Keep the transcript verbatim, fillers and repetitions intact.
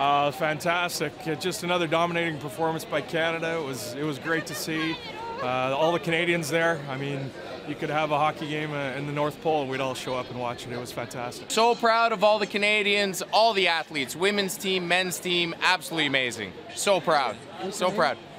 Uh, fantastic. Uh, Just another dominating performance by Canada. It was, it was great to see. Uh, all the Canadians there. I mean, you could have a hockey game uh, in the North Pole and we'd all show up and watch it. It was fantastic. So proud of all the Canadians, all the athletes, women's team, men's team, absolutely amazing. So proud, so proud.